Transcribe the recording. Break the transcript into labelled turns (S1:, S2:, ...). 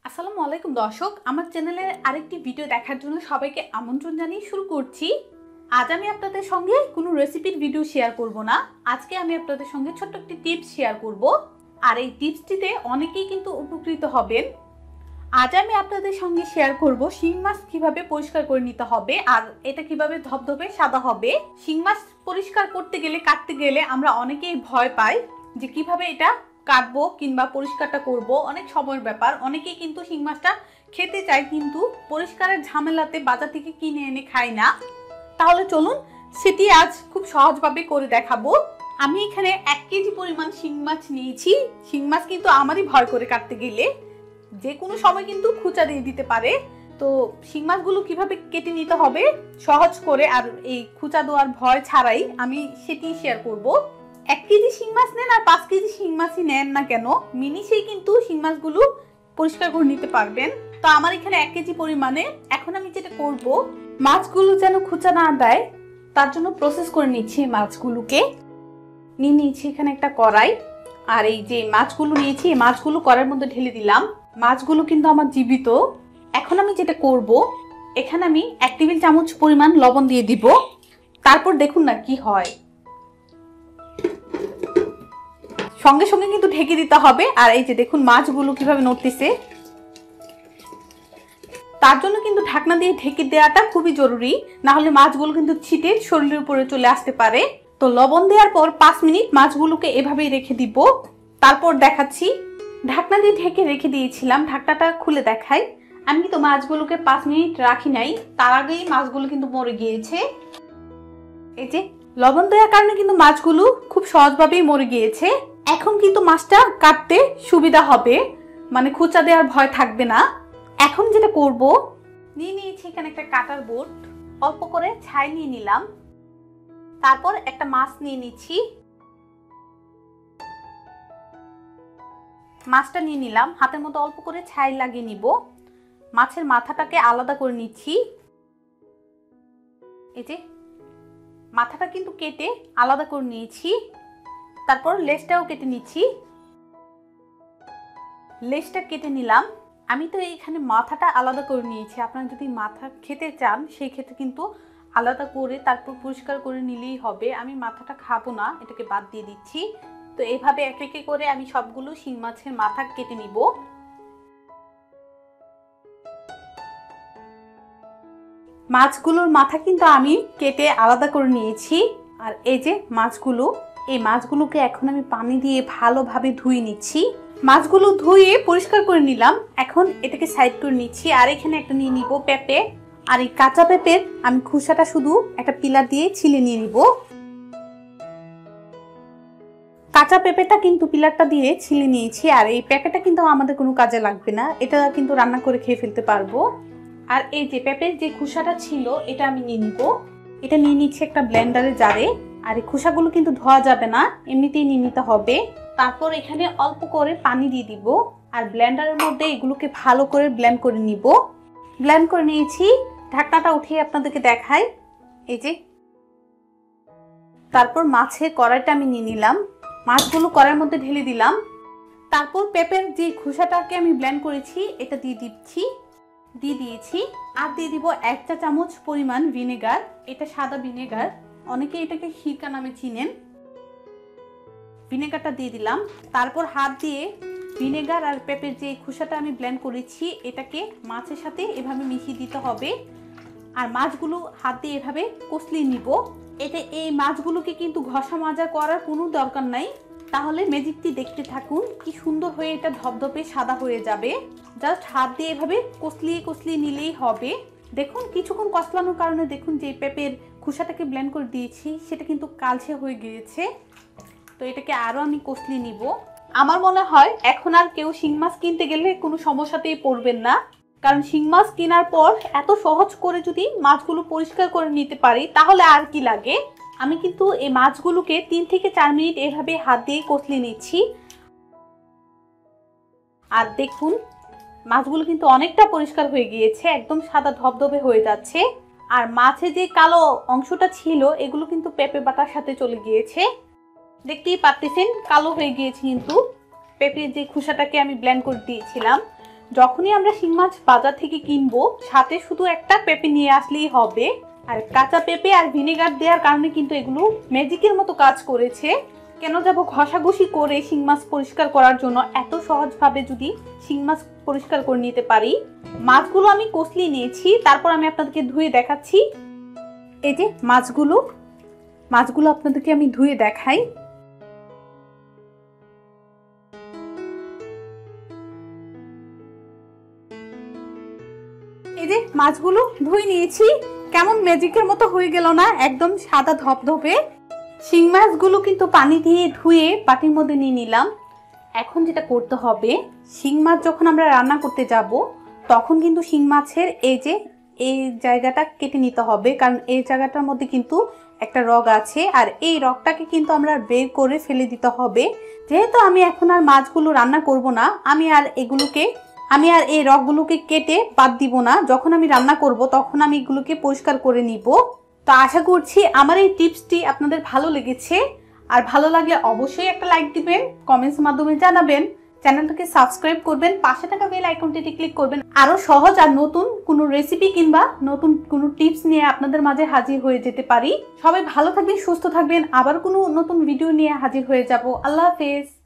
S1: আসসালামু আলাইকুম দর্শক, আমার চ্যানেলের আরেকটি ভিডিও দেখার জন্য সবাইকে আমন্ত্রণ জানিয়ে শুরু করছি। আজ আমি আপনাদের সঙ্গে কোনো রেসিপির ভিডিও শেয়ার করব না। আজকে আমি আপনাদের সঙ্গে ছোট্ট একটি টিপস শেয়ার করব, আর এই টিপসটিতে অনেকেই কিন্তু উপকৃত হবেন। আজ আমি আপনাদের সঙ্গে শেয়ার করব শিং মাছ কিভাবে পরিষ্কার করে নিতে হবে আর এটা কিভাবে ধবধবে সাদা হবে। শিং মাছ পরিষ্কার করতে গেলে, কাটতে গেলে আমরা অনেকেই ভয় পাই যে কিভাবে এটা কাটবো কিংবা পরিষ্কারটা করব, অনেক সময়ের ব্যাপার। অনেকেই কিন্তু শিং মাছটা খেতে চায় কিন্তু পরিষ্কারের ঝামেলাতে বাজার থেকে কিনে এনে খায় না। তাহলে চলুন সেটি আজ খুব সহজভাবে করে দেখাবো। আমি এখানে 1 কেজি পরিমাণ শিং মাছ নিয়েছি। শিং মাছ কিন্তু আমারই ভয় করে কাটতে গেলে, যে কোনো সময় কিন্তু খুঁচা দিয়ে দিতে পারে। তো শিং মাছগুলো কিভাবে কেটে নিতে হবে সহজ করে আর এই খুঁচা দেওয়ার ভয় ছাড়াই, আমি সেটি শেয়ার করব। 1 কেজি শিং মাছ নেন আর 5 কেজি শিং মাছই নেন না কেন, মিনিশেই কিন্তু শিং মাছগুলো পরিষ্কার করে নিতে পারবেন। তো আমার এখানে 1 কেজি পরিমাণে। এখন আমি যেটা করব, মাছগুলো যেন খুঁচা না দেয় তার জন্য প্রসেস করে নিচ্ছি। মাছগুলোকে নিয়ে নিয়েছি এখানে একটা কড়াই, আর এই যে মাছগুলো নিয়েছি এই মাছগুলো কড়াইয়ের মধ্যে ঢেলে দিলাম। মাছগুলো কিন্তু আমার জীবিত। এখন আমি যেটা করব, এখানে আমি 1 টেবিল চামচ পরিমাণ লবণ দিয়ে দিব। তারপর দেখুন না কি হয়, সঙ্গে সঙ্গে কিন্তু ঢেকে দিতে হবে। আর এই যে দেখুন মাছগুলো কিভাবে নড়তেছে, তার জন্য কিন্তু ঢাকনা দিয়ে ঢেকে দেওয়াটা খুবই জরুরি, না হলে মাছগুলো কিন্তু ছিটে শরীরের উপরে চলে আসতে পারে। তো লবণ দেওয়ার পর 5 মিনিট মাছগুলোকে এভাবেই রেখে দিব। তারপর দেখাচ্ছি, ঢাকনা দিয়ে ঢেকে রেখে দিয়েছিলাম। ঢাকনাটা খুলে দেখাই, আমি কিন্তু মাছগুলোকে 5 মিনিট রাখি নাই, তার আগেই মাছগুলো কিন্তু মরে গিয়েছে। এই যে লবণ দেওয়ার কারণে কিন্তু মাছগুলো খুব সহজভাবেই মরে গিয়েছে। এখন কিন্তু মাছটা কাটতে সুবিধা হবে, মানে খুঁচা দেওয়ার ভয় থাকবে না। এখন যেটা করব, নিয়ে নিয়েছি এখানে একটা কাটার বোর্ড, অল্প করে ছাই নিয়ে নিলাম। তারপর একটা মাছ নিয়ে নিচ্ছি, মাছটা নিয়ে নিলাম, হাতের মধ্যে অল্প করে ছাই লাগিয়ে নিব। মাছের মাথাটাকে আলাদা করে নিচ্ছি। এই যে মাথাটা কিন্তু কেটে আলাদা করে নিয়েছি। তারপর লেজটাও কেটে নিচ্ছি। লেজটা কেটে নিলাম। আমি তো এইখানে মাথাটা আলাদা করে নিয়েছি, আপনারা যদি মাথা খেতে চান সেই ক্ষেত্রে কিন্তু আলাদা করে তারপর পরিষ্কার করে নিলেই হবে। আমি মাথাটা খাবো না, এটাকে বাদ দিয়ে দিচ্ছি। তো এইভাবে এক একে করে আমি সবগুলো শিং মাছের মাথা কেটে নিব। মাছগুলোর মাথা কিন্তু আমি কেটে আলাদা করে নিয়েছি। আর এই যে মাছগুলো, এই মাছগুলোকে এখন আমি পানি দিয়ে ভালোভাবে ধুয়ে নিচ্ছি। মাছগুলো ধুয়ে পরিষ্কার করে নিলাম, এখন এটাকে সাইড করে নিচ্ছি। আর এখানে একটা নিয়ে নিব পেঁপে, আর এই কাঁচা পেঁপের আমি খোসাটা শুধু একটা পিলার দিয়ে ছিলে নিয়ে নিব। কাঁচা পেঁপেটা কিন্তু পিলারটা দিয়ে ছিলে নিয়েছি। আর এই পেঁপেটা কিন্তু আমাদের কোনো কাজে লাগবে না, এটা কিন্তু রান্না করে খেয়ে ফেলতে পারবো। আর এই যে পেঁপের যে খোসাটা ছিল এটা আমি নিয়ে নিব। এটা নিয়ে নিচ্ছি একটা ব্লেন্ডারে জারে। আর এই খোসাগুলো কিন্তু ধোয়া যাবে না, এমনিতেই নিয়ে নিতে হবে। তারপর এখানে অল্প করে পানি দিয়ে দিব, আর ব্লেন্ডারের মধ্যে এগুলোকে ভালো করে ব্লেন্ড করে নিব। ব্লেন্ড করে নিয়েছি, ঢাকনাটা উঠিয়ে আপনাদেরকে দেখাই। এই যে তারপর মাছের কড়াইটা আমি নিয়ে নিলাম, মাছগুলো কড়াইয়ের মধ্যে ঢেলে দিলাম। তারপর পেঁপের যে খোসাটাকে আমি ব্লেন্ড করেছি এটা দিয়ে দিয়েছি। আর দিয়ে দিব 1 চা চামচ পরিমাণ ভিনেগার। এটা সাদা ভিনেগার, অনেকে এটাকে সিরকা নামে চিনেন। ভিনেগারটা দিয়ে দিলাম। তারপর হাত দিয়ে ভিনেগার আর পেঁপের যে খোসাটা আমি ব্লেন্ড করেছি এটাকে মাছের সাথে এভাবে মিশিয়ে দিতে হবে। আর মাছগুলো হাত দিয়ে এভাবে কষলিয়ে নিব। এই মাছগুলোকে কিন্তু ঘষা মাজা করার কোনো দরকার নাই, তাহলে ম্যাজিকটি দেখতে থাকুন, কি সুন্দর হয়ে এটা ধপধপে সাদা হয়ে যাবে। জাস্ট হাত দিয়ে এভাবে কষলিয়ে নিলেই হবে। দেখুন কিছুক্ষণ কষলানোর কারণে দেখুন যে পেঁপের খোসাটাকে ব্লেন্ড করে দিয়েছি সেটা কিন্তু কালচে হয়ে গিয়েছে। তো এটাকে আরো আমি কষলিয়ে নিব। আমার মনে হয় এখন আর কেউ শিং মাছ কিনতে গেলে কোনো সমস্যাতেই পড়বেন না, কারণ শিং মাছ কেনার পর এত সহজ করে যদি মাছগুলো পরিষ্কার করে নিতে পারি তাহলে আর কি লাগে। আমি কিন্তু এই মাছগুলোকে 3 থেকে 4 মিনিট এভাবে হাত দিয়ে কষলিয়ে নিচ্ছি। আর দেখুন মাছগুলো কিন্তু অনেকটা পরিষ্কার হয়ে গিয়েছে, একদম সাদা ধবধবে হয়ে যাচ্ছে। আর মাছে যে কালো অংশটা ছিল এগুলো কিন্তু পেঁপে বাটার সাথে চলে গিয়েছে, দেখতেই পাচ্ছেন কালো হয়ে গিয়েছে। কিন্তু পেঁপের যে খোসাটাকে আমি ব্লেন্ড করে দিয়েছিলাম যখনই আমরা শিং মাছ বাজার থেকে কিনবো সাথে শুধু একটা পেঁপে নিয়ে আসলেই হবে। আর কাঁচা পেঁপে আর ভিনেগার দেওয়ার কারণে কিন্তু এগুলো ম্যাজিকের মতো কাজ করেছে। কেন যাব ঘষাঘষি করে শিং মাছ পরিষ্কার করার জন্য, এত সহজভাবে যদি শিং মাছ পরিষ্কার করে নিতে পারি। মাছগুলো আমি কষলিয়ে নিয়েছি, তারপর আমি আপনাদেরকে ধুয়ে দেখাচ্ছি। এই যে মাছগুলো আপনাদেরকে আমি ধুয়ে দেখাই। এই যে মাছগুলো ধুয়ে নিয়েছি, কেমন ম্যাজিকের মতো হয়ে গেল না, একদম সাদা ধপধপে। শিং মাছগুলো কিন্তু পানি দিয়ে ধুয়ে বাটির মধ্যে নিয়ে নিলাম। এখন যেটা করতে হবে, শিং মাছ যখন আমরা রান্না করতে যাব তখন কিন্তু শিং মাছের এই জায়গাটা কেটে নিতে হবে, কারণ এই জায়গাটার মধ্যে কিন্তু একটা রগ আছে, আর এই রগটাকে কিন্তু আমরা বের করে ফেলে দিতে হবে। যেহেতু আমি এখন আর মাছগুলো রান্না করব না, আমি আর এই রগগুলোকে কেটে বাদ দিব না। যখন আমি রান্না করব তখন আমি এগুলোকে পরিষ্কার করে নিব। তো আশা করছি আমার এই টিপসটি আপনাদের ভালো লেগেছে। আর ভালো লাগলে অবশ্যই একটা লাইক দিবেন, কমেন্টস মাধ্যমে জানাবেন, চ্যানেলটাকে সাবস্ক্রাইব করবেন, পাশে থাকা বেল আইকনটিতে ক্লিক করবেন। আরো সহজ আর নতুন কোনো রেসিপি কিংবা নতুন কোনো টিপস নিয়ে আপনাদের মাঝে হাজির হয়ে যেতে পারি। সবাই ভালো থাকবেন, সুস্থ থাকবেন, আবার কোনো নতুন ভিডিও নিয়ে হাজির হয়ে যাব। আল্লাহ হাফেজ।